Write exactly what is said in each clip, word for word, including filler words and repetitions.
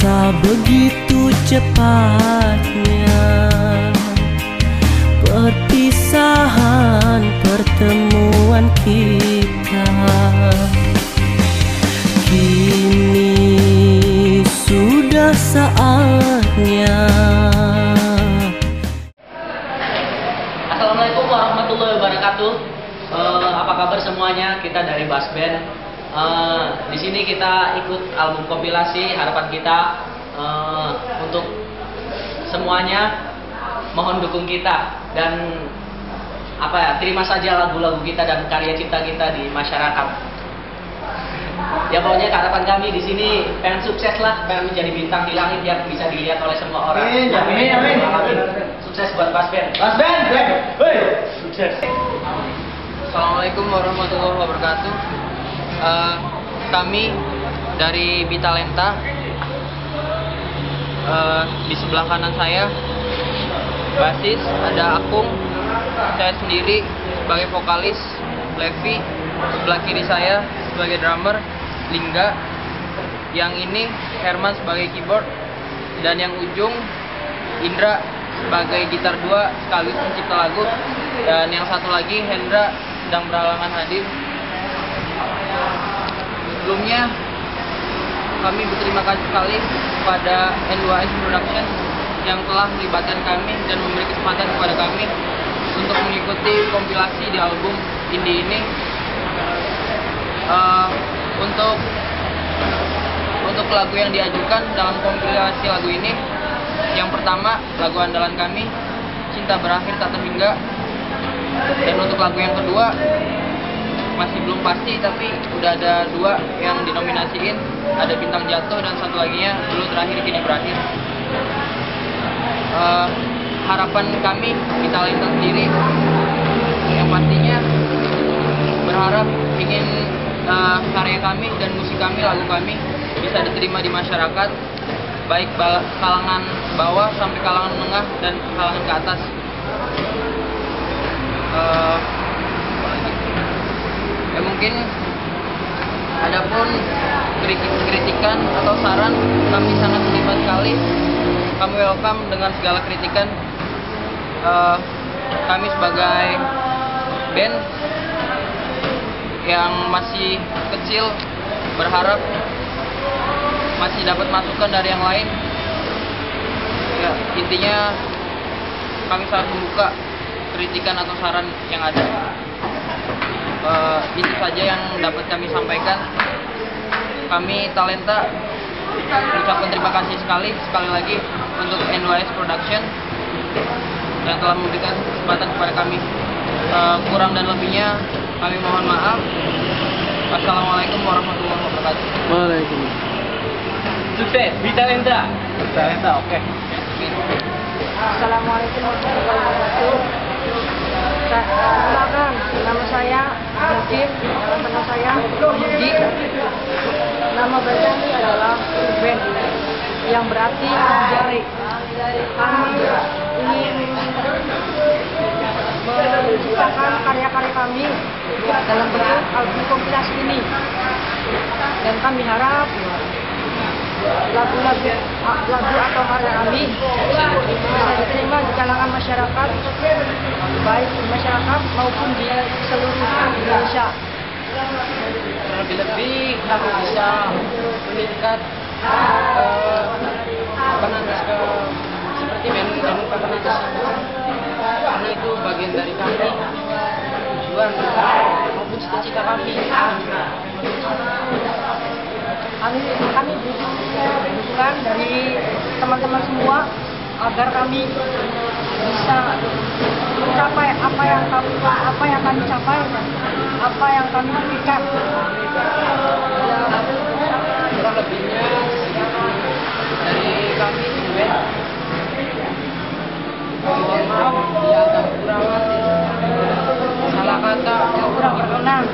Masa begitu cepatnya, perpisahan pertemuan kita. Kini sudah saatnya. Assalamualaikum warahmatullahi wabarakatuh. Uh, apa kabar semuanya? Kita dari Bass Band. Uh, di sini kita ikut album kompilasi. Harapan kita uh, untuk semuanya, mohon dukung kita dan apa ya, terima saja lagu-lagu kita dan karya cipta kita di masyarakat. Ya pokoknya harapan kami di sini pengen sukses lah, pengen menjadi bintang di langit yang bisa dilihat oleh semua orang. Amin, amin, amin. Amin. Sukses buat Bass Band. Bass Band, hei, sukses. Assalamualaikum warahmatullahi wabarakatuh. Uh, kami dari Bitalenta. Uh, di sebelah kanan saya basis ada Akung, saya sendiri sebagai vokalis Levi, sebelah kiri saya sebagai drummer Lingga, yang ini Herman sebagai keyboard, dan yang ujung Indra sebagai gitar dua sekaligus pencipta lagu, dan yang satu lagi Hendra sedang berhalangan hadir. Sebelumnya kami berterima kasih sekali kepada N dua S Production yang telah melibatkan kami dan memberi kesempatan kepada kami untuk mengikuti kompilasi di album indie ini. Uh, untuk untuk lagu yang diajukan dalam kompilasi lagu ini, yang pertama lagu andalan kami Cinta Berakhir Tak Terhingga, dan untuk lagu yang kedua masih belum pasti tapi udah ada dua yang dinominasiin, ada Bintang Jatuh dan satu laginya Dulu Terakhir Kini Berakhir. Uh, harapan kami Bitalenta sendiri yang pastinya berharap ingin uh, karya kami dan musik kami, lagu kami bisa diterima di masyarakat, baik kalangan bawah sampai kalangan menengah dan kalangan ke atas. Uh, ya mungkin adapun kritikan atau saran, kami sangat terlibat sekali. Kami welcome dengan segala kritikan. Uh, kami sebagai band yang masih kecil berharap masih dapat masukan dari yang lain. Ya, intinya kami sangat membuka kritikan atau saran yang ada. Uh, itu saja yang dapat kami sampaikan. Kami Talenta mengucapkan terima kasih sekali sekali lagi untuk N dua S Production yang telah memberikan kesempatan kepada kami. Uh, kurang dan lebihnya kami mohon maaf. Wassalamualaikum warahmatullahi wabarakatuh. Waalaikumsalam. Sukses Bitalenta. Bitalenta, oke. Okay. Assalamualaikum warahmatullahi wabarakatuh. Silakan, nama saya Hakim, nama saya Yudi. Nama band adalah band yang berarti jari. Kami ingin menciptakan karya-karya kami dalam bentuk album kompilasi ini, dan kami harap lagu-lagu lagu atau karya kami bisa diterima di kalangan masyarakat, baik di masyarakat maupun di seluruh Indonesia. Lebih-lebih kami bisa meningkat uh, apa nanti ke seperti menu-menu pemerintah, karena itu bagian dari kami, tujuan maupun cita-cita kami. Kami kami butuh dukungan dari teman-teman semua agar kami bisa mencapai apa yang kami apa yang kami capai, apa yang kami impikan. Kurang lebihnya dari kami juga. Mohon maaf bila ada kekurangan, salah kata Yang kurang berkenan.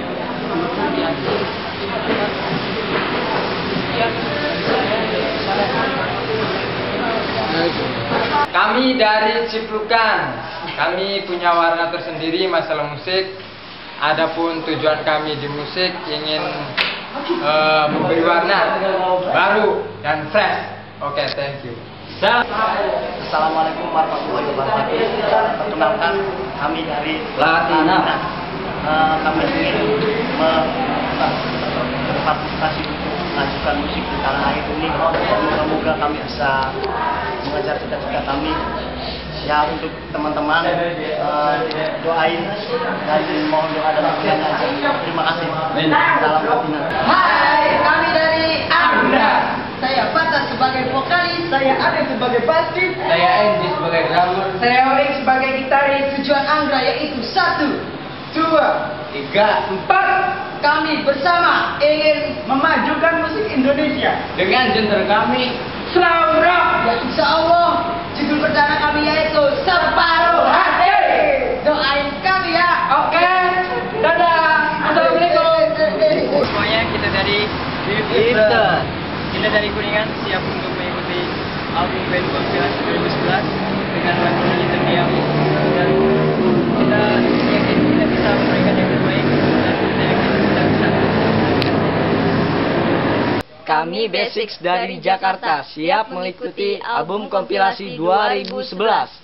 Kami dari Ciplukan, kami punya warna tersendiri masalah musik. Adapun tujuan kami di musik ingin uh, memberi warna baru dan fresh. Oke, okay, thank you. Assalamualaikum warahmatullahi wabarakatuh. Perkenalkan, kami dari Latina. Uh, kami ingin berpartisipasi untuk melakukan musik di tanah air ini. Semoga-moga kami bisa mengejar cita-cita kami. Ya, untuk teman-teman uh, doain dan mohon doa dan dukungan aja. Terima kasih. Salam Latina. Hai, kami dari Anggra. Saya Fata sebagai vokalis, saya Ade sebagai bassist, Saya Andy sebagai drummer. saya Oring sebagai gitaris. Tujuan Anggra yaitu satu, dua, Tiga, empat. Kami bersama ingin memajukan musik Indonesia. dengan genre kami. Slow rock. Ya insya Allah. Judul perdana kami yaitu Separuh Hati. Doain kami ya. Oke. Dadah. Assalamualaikum. Semuanya kita dari Gibson. Kita dari Kuningan siap untuk mengikuti album band kompilasi dua ribu sebelas dengan lagunya terdiam, dan kita yakin kita bisa memberikan yang terbaik dan kita yakin kita bisa. Kami Basics dari Jakarta siap mengikuti album kompilasi dua ribu sebelas.